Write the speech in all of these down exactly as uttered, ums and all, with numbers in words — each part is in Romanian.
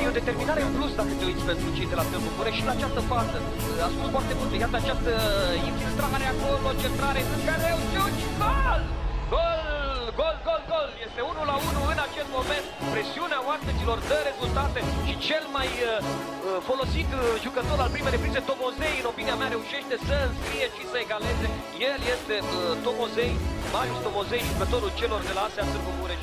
o determinare în plus dacă te uiți pentru cei de la Steaua București și la această fază. A spus foarte multe, iată această infiltrare acolo, centrare, care au șut, gol! Gol, gol, gol, gol! Este unu la unu în acest moment. Presiunea oaspeților dă rezultate și cel mai uh, folosit uh, jucător al primei reprize, Tomozei, în opinia mea, reușește să înscrie și să egaleze. El este uh, Tomozei, Marius Tomozei, jucătorul celor de la A S E A Sârbu Mureș.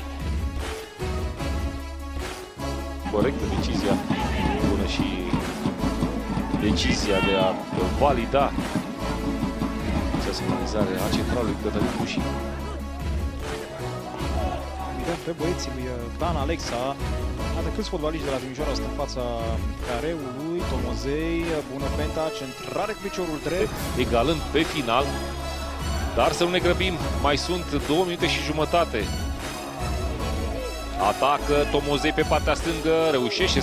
Corectă decizia, bună și decizia de a valida această finalizare a centralului Cătălin Cușii. Pe băieții lui Dan Alexa, iată câți fotbaliști de la Timișoara sunt în fața careului. Tomozei, bună penta, centrare cu piciorul drept, Egalând pe final, dar să nu ne grăbim, mai sunt două minute și jumătate. Atacă Tomozei pe partea stângă, reușește.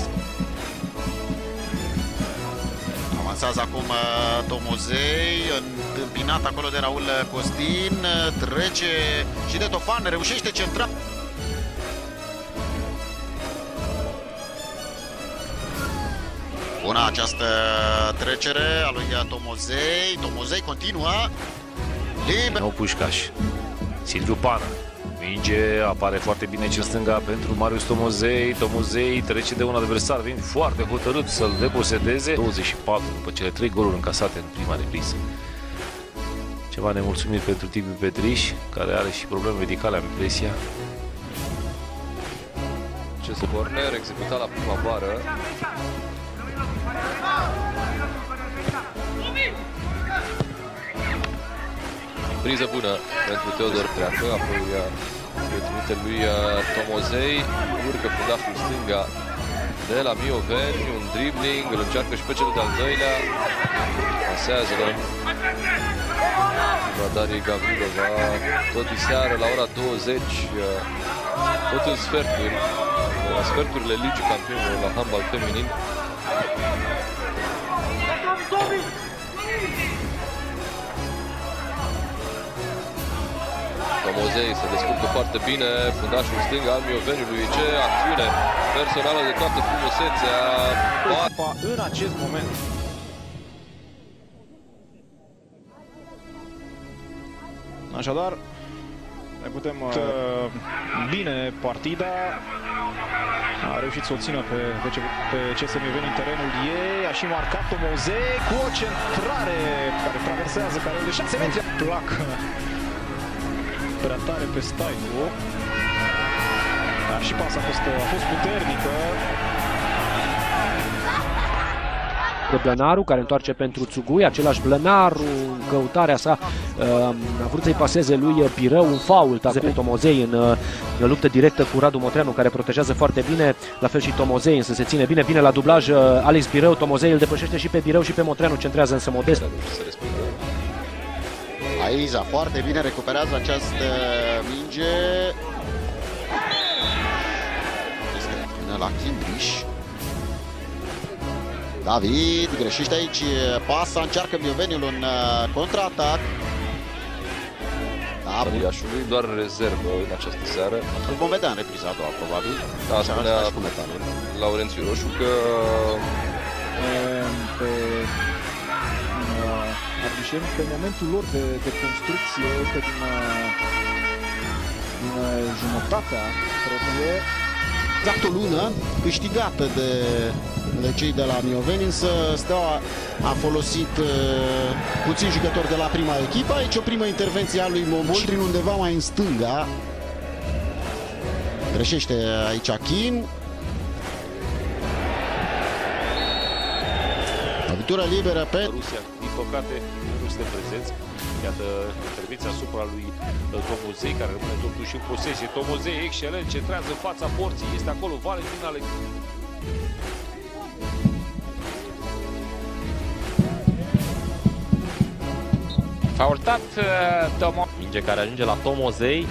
Avansează acum Tomozei, întâmpinat acolo de Raul Costin, trece și de Tofan, reușește centra. Bună această trecere a lui Tomozei, Tomozei continuă, liber. Nou Pușcaș, Silviu Pana. Minge, apare foarte bine cel stânga pentru Marius Tomozei. Tomozei trece de un adversar, vine foarte hotărât să-l deposedeze. douăzeci și patru după cele trei goluri încasate în prima repriză. Ceva nemulțumit pentru Tibi Petriș, care are și probleme medicale, am impresia. Acest corner executat la prima bară. Priză bună pentru Teodor Treacă, apoi îi trimite lui Tomozei, urcă fundașul stânga de la Mioveni, un dribbling, îl încearcă și pe cel de-al doilea, pasează la Darie Gavrilova, tot diseară la ora douăzeci, tot în sferturi, la sferturile Ligii Campionilor la handbal feminin. Tomozei se descurcă foarte bine, fundașul stâng al Mioveniului, ce acțiune personală de toată frumusețea. În acest moment. Așadar, ne putem uh, bine partida. A reușit să o țină pe, pe, pe C S Mioveni în terenul ei. A și marcat Tomozei cu o centrare care traversează, care de șase metri. Plac prea tare pe Staicu. Dar și pasa a fost, a fost puternică. De Blănaru, care întoarce pentru Țugui, același Blănaru, în căutarea sa, a vrut să-i paseze lui Pirău, un fault pe Tomozei în, în luptă directă cu Radu Motreanu, care protejează foarte bine, la fel și Tomozei, însă se ține bine, bine la dublaj Alex Pirău. Tomozei îl depășește și pe Pirău și pe Motreanu, centrează însă modest. Aiza foarte bine recuperează această minge. Până la Chindriș. David greșește aici, pasa, încearcă Mioveniul un contraatac. Da, Iașului doar rezervă în această seară. Îl vom vedea în repriza a doua, probabil. Da, spunea Laurențiu Roșu că pe Arbișeni, pe momentul lor de, de construcție, că din, din jumătatea proprie. Exact o lună câștigată de, de cei de la Mioveni, însă Steaua a folosit uh, puțin jucători de la prima echipă. Aici o primă intervenție a lui Momoldrin undeva mai în stânga. Greșește aici Chin. Lovitură liberă pe Rusia, din păcate, nu suntem prezenți. Iată intervenția asupra lui Tomozei, care rămâne totuși în posesie. Tomozei, excelent, centrează în fața porții. Este acolo Valentin Alex. Faultat Tomo. Minge care ajunge la Tomozei.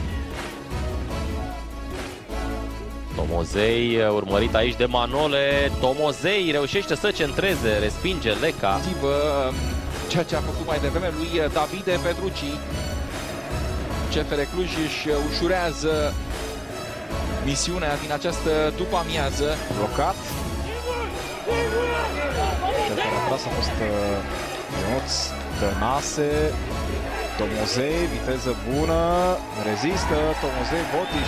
Tomozei urmărit aici de Manole. Tomozei reușește să centreze, respinge Leca. Ceea ce a făcut mai devreme lui Davide Petrucci. C F R Cluj își ușurează misiunea din această după-amiază. Blocat. Cel care a tras a fost Ionuț Tănase. Tomozei, viteză bună, rezistă, Tomozei, Botiș.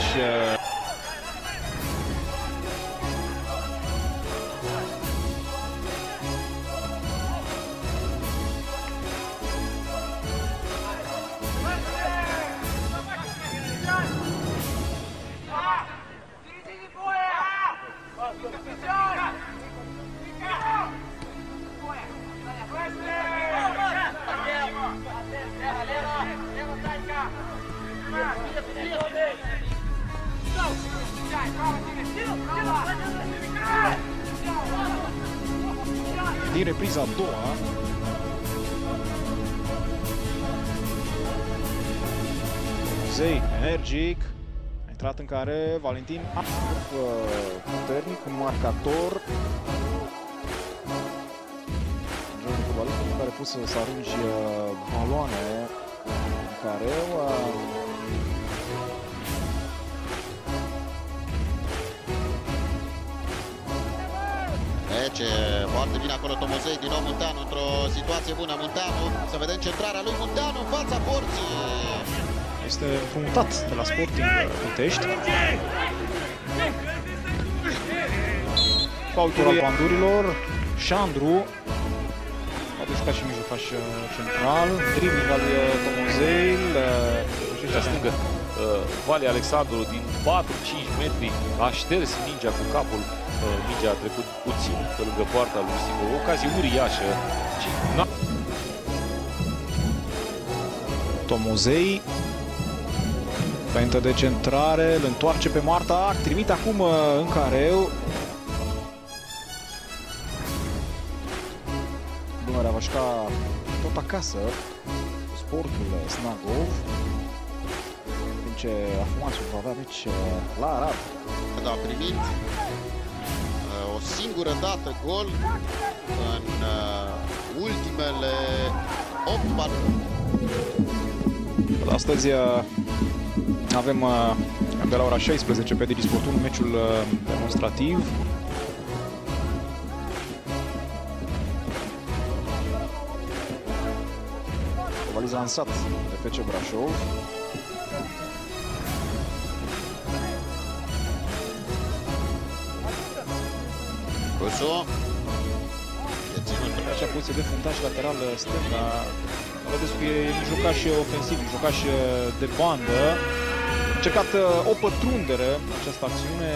Din repriza a doua, Zei, energic, a intrat în care Valentin puternic, un marcator. Jocul cu balonul care pus să arunci baloane în care Trece foarte bine acolo Tomozei, din nou Munteanu într-o situație bună. Munteanu, să vedem centrarea lui Munteanu în fața porții. Este împrumutat de la Sporting Pitești. Faultul al bandurilor. Șandru a jucat și mijlocaș central. Dribbling al lui Tomozei. La stângă, Vali Alexandru din patru cinci metri a șters mingea cu capul. Mingea a trecut puțin pe lângă poarta lui Sigo. O ocazie uriașă. Tomozei. Feintă de centrare, îl întoarce pe Marta, trimite acum în careu. Dunărea va juca tot acasă cu Sportul Snagov. În ce Afumasul va avea meci la Arad. A primit o singură dată gol în ultimele opt partide. Astăzi avem de la ora șaisprezece pe Digisport unu meciul demonstrativ. Valiza lansat de F C Brașov. Rusu. Pe acea poziție de fundaș lateral stânga. Vedeți că e mijlocaș ofensiv, mijlocaș de bandă. A încercat o pătrundere în această acțiune.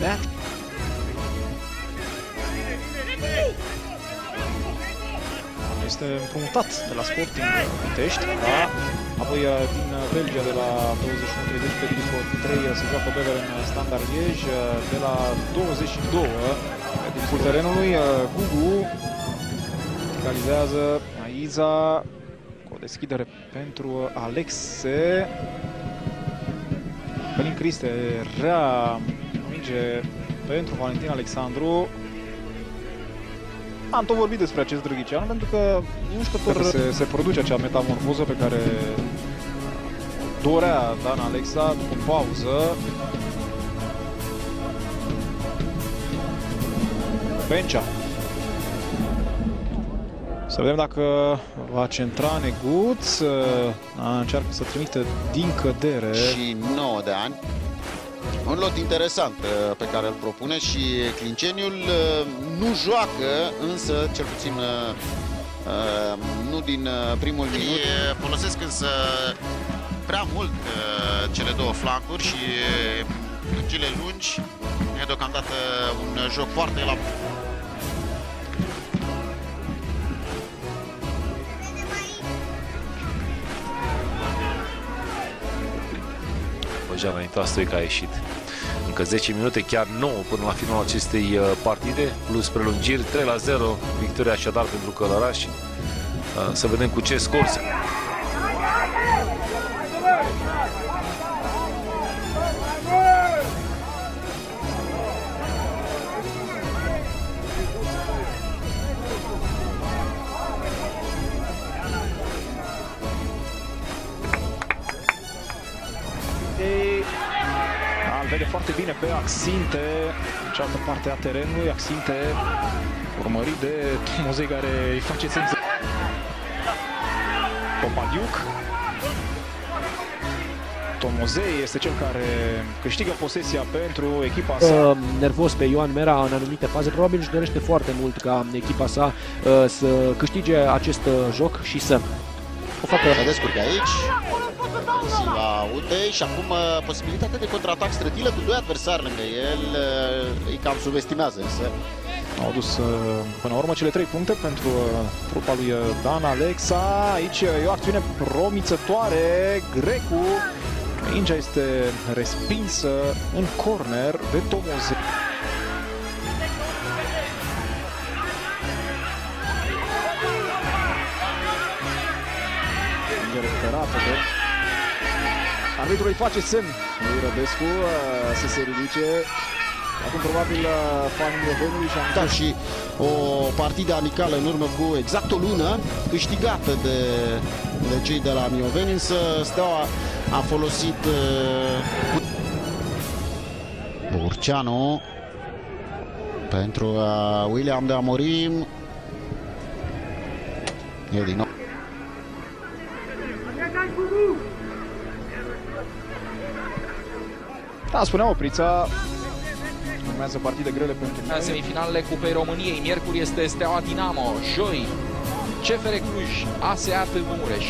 Este împrumutat de la Sporting Pitești. Da. Apoi din Belgia de la douăzeci și unu treizeci pe Digisport trei se joacă Beveren Standard Liege. De la douăzeci și doi pe Digisport terenului Gugu realizează Aiza. O deschidere pentru Alexe. Călin Criste rea minge pentru Valentin Alexandru. Am tot vorbit despre acest Drăghiceanu pentru că e un jucător. Se, se produce acea metamorfoză pe care dorea Dan Alexa după pauză. Bencea. Să vedem dacă va centra Neguț. Încearcă să trimite din cădere. Și nouă de ani. Un lot interesant pe care îl propune și Clinceniul nu joacă, însă cel puțin nu din primul minut. Folosesc însă prea mult cele două flancuri și lungile lungi. E deocamdată un joc foarte elaborat. Deja a intrat Stoica, a ieșit. Încă zece minute, chiar nouă până la finalul acestei partide, plus prelungiri, trei la zero, victoria așadar pentru Călărași. Să vedem cu ce scor se... Îl vede foarte bine pe Axinte, în cealaltă parte a terenului. Axinte urmărit de Tomozei care îi face senzație. Popadiuc. Tomozei este cel care câștigă posesia pentru echipa sa. Uh, nervos pe Ioan Mera în anumite faze, probabil își dorește foarte mult ca echipa sa uh, să câștige acest uh, joc și să o facă. Se descurcă aici. La Utei și acum uh, posibilitatea de contraatac Strătilă cu doi adversari lângă el. Uh, îi cam subestimează însă. Au dus uh, până la urmă cele trei puncte pentru uh, trupa lui Dan Alexa. Aici e o acțiune promițătoare. Grecu. Mingea este respinsă în corner de Tomozei. Mingea recuperată de... Arbitrul îi face semn lui Rădescu să se ridice. Acum probabil fanii Mioveniului și-a Da, și o partidă amicală în urmă cu exact o lună, câștigată de, de cei de la Mioveni, însă Steaua a folosit uh, Burceanu pentru uh, William de Amorim. E din nou. Da, spunea Oprița. Urmează partide grele pentru noi. Semifinalele Cupei României. Miercuri este Steaua Dinamo. Joi C F R Cluj, A S A Târgu Mureș.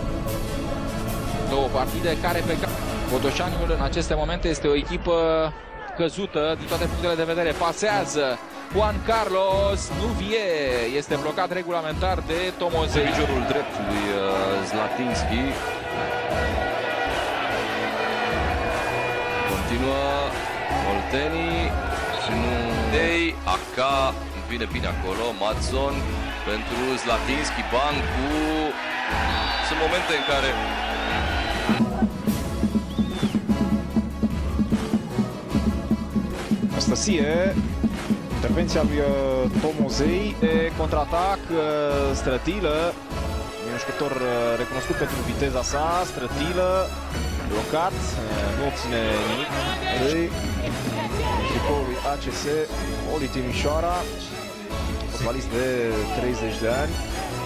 Două partide care pe care Botoșaniul în aceste momente este o echipă căzută din toate punctele de vedere. Pasează Juan Carlos, nu vie, este blocat regulamentar de Tomozei. Piciorul drept lui Zlatinski. Continuă Oltenii și nu Dei, Aca vine bine acolo, Matson pentru Zlatinski, Bancu. Sunt momente în care Anastasie, intervenția lui Tomozei, de contraatac, Strătilă, un jucător recunoscut pentru viteza sa, Strătilă, blocat, nu obține nimic. Tricoul lui A C S, Oli Timișoara, fotbalist de treizeci de ani.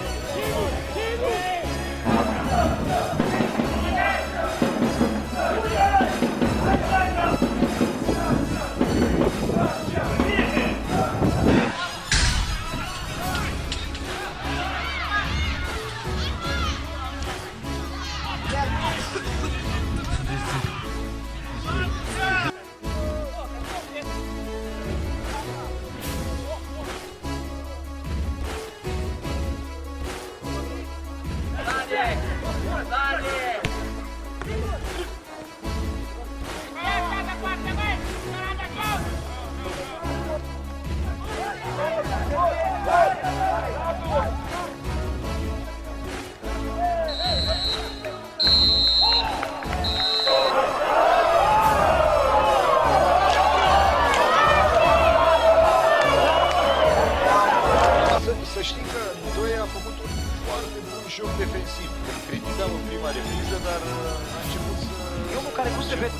Să știi că Doi a făcut un foarte bun joc defensiv. Îl criticam în prima repriză, dar a început să... E omul care nu se vede.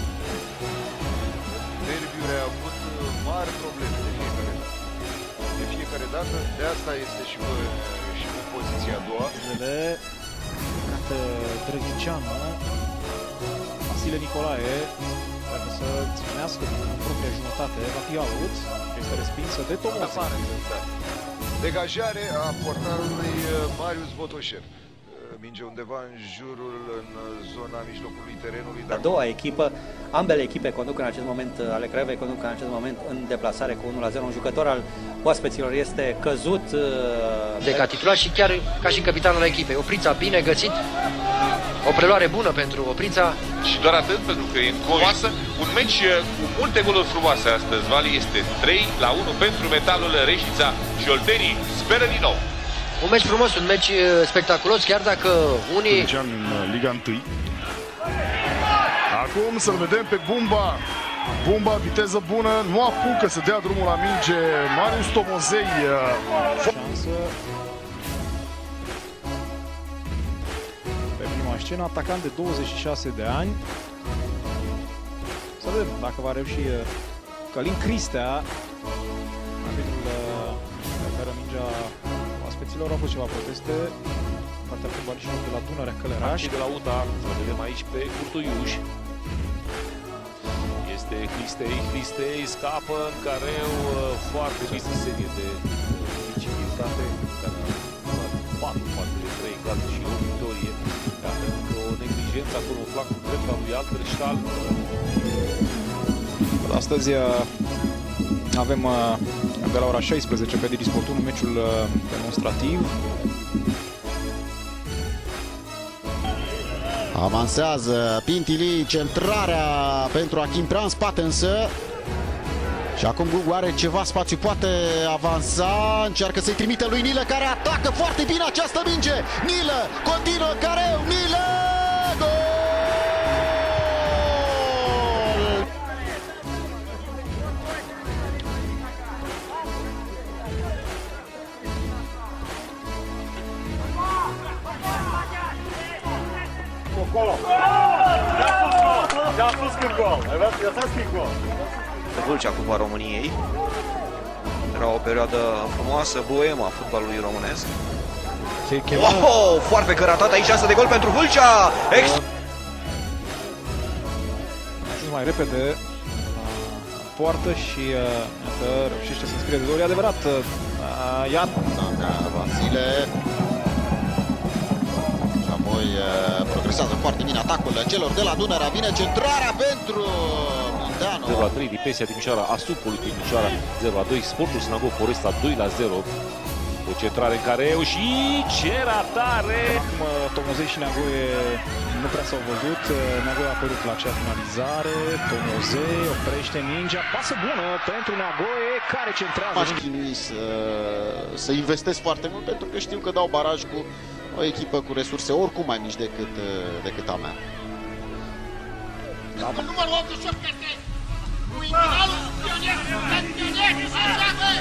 Derbiuri a avut mari probleme de fiecare dată. De fiecare dată, de asta este și cu, și cu poziția a doua. Cată Drăghiceanu, Vasile Nicolae, dacă să ținească în propria jumătate, va fi avut, este respinsă de Tomozei. Degajare a portarului Marius Botoșev. Minge undeva în jurul, în zona mijlocului terenului. A doua echipă, ambele echipe conduc în acest moment, ale Craiovei conduc în acest moment în deplasare cu unu la zero. Un jucător al oaspeților este căzut de ca titular și chiar ca și capitanul echipei. Oprița bine găsit, o preluare bună pentru Oprița. Și doar atât, pentru că e frumoasă. Un meci cu multe goluri frumoase astăzi. Vali este trei la unu pentru Metalul Reșița și Oltenii speră din nou. Un meci frumos, un meci spectaculos, chiar dacă unii... în Liga unu. Acum să-l vedem pe Bumba. Bumba, viteză bună, nu apucă să dea drumul la minge. Marius Tomozei. Șansă. Pe prima scenă, atacant de douăzeci și șase de ani. Să vedem dacă va reuși Călin Cristea, arbitrul mingea oaspeților. Au fost ceva proteste partea fotbaliștilor de la Dunărea Călăraș. Și de la U T A, să vedem aici pe Curtuiuș. Este Cristei, Cristei scapă în careu, foarte bine serie de dificilitate, care a luat patru față de trei egală și o victorie. Avem o neglijență acolo în flancul drept al lui Alberștal. Astăzi avem de la ora șaisprezece pe Didi Sport unu meciul demonstrativ. Avansează Pintili, centrarea pentru Achim Prea în spate însă. Și acum Gugu are ceva spațiu, poate avansa, încearcă să-i trimită lui Nilă, care atacă foarte bine această minge. Nilă continuă careu, Nilă, gol! Acolo. I-a spus că gol. I-a spus gol. Vâlcea Cupa României. Era o perioadă frumoasă, boemă a fotbalului românesc. Oh, foarte căratat aici, asta de gol pentru Vâlcea! Ex mai repede poartă și iată, reușește să scrie de gol. E adevărat, iată Vasile. Și apoi progresează foarte bine atacul celor de la Dunărea. Vine centrarea pentru Munteanu. zero la trei, Dipensia Timișoara, Asupului Timișoara zero la doi, Sportul Snagov Foresta doi la zero. O centrare în careu și ce ratare! Acum Tomozei și Neagoe nu prea s-au văzut. Neagoe a apărut la acea finalizare. Tomozei oprește mingea. Pasă bună pentru Neagoe, care centrează. Aș chinui să, să investesc foarte mult, pentru că știu că dau baraj cu o echipă cu resurse oricum mai mici decât, decât a mea. Numărul optzeci și opt este cu individualul pionier, pionier, încearcă!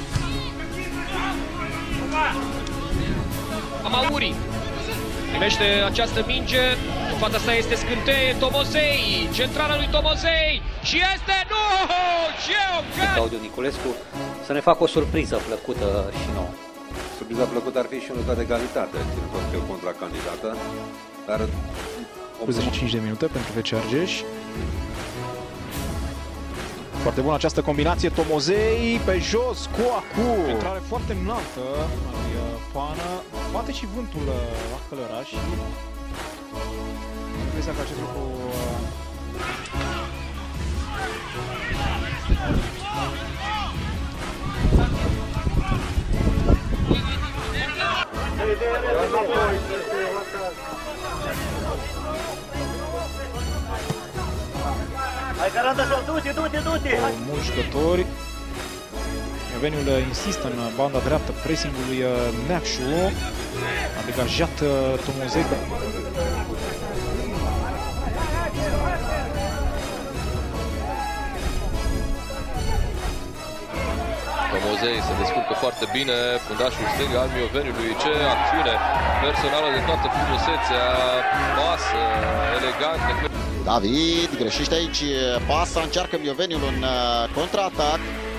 Amauri primește această minge, în fața sa este scânteie, Tomozei, centrala lui Tomozei și este, nu, ce ocazie! Claudiu Niculescu să ne facă o surpriză plăcută și nouă. Surpriza plăcută ar fi și un rezultat de egalitate, ținând cont că e o contracandidată, dar optzeci și cinci de minute pentru F C Argeș. Foarte bună această combinație, Tomozei pe jos, cu acu. Intrare foarte înaltă lui Pană. Bate și vântul la Călăraș și am impresia că acest lucru Hai, Garanta, du-te, du-te, du-te! Mulți jucători. Eveniul insistă în banda dreaptă pressing-ului Neacșu. A degajat Tomozei. Tomozei se descurcă foarte bine, fundașul stâng al Mioveniului. Ce acțiune personală de toată frumusețea, pasă, elegant. David greșește aici pasa, încearcă Mioveniul un contraatac.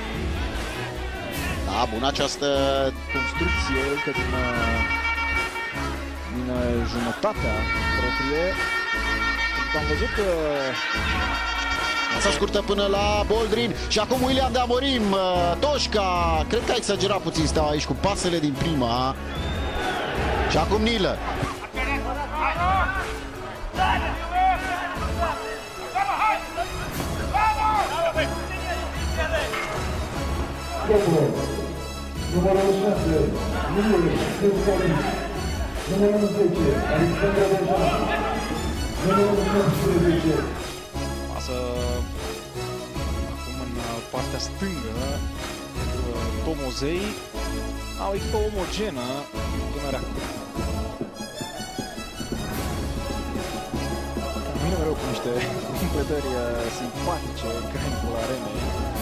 Da, bună această construcție încă din, din jumătatea proprie. Am văzut că s-a scurtă până la Boldrin și acum William de Amorim, Toșca, cred că a exagerat puțin Steaua aici cu pasele din prima. Și acum Nilă. Numărul șase, numărul șapte, numărul zece, Alexandra Dejan, numărul șaptesprezece. Pasă acum în partea stângă pentru Tomozei. Au o echipă omogenă. Dunărea. Vine mereu cu niște completări simpatice în cranicul arenei.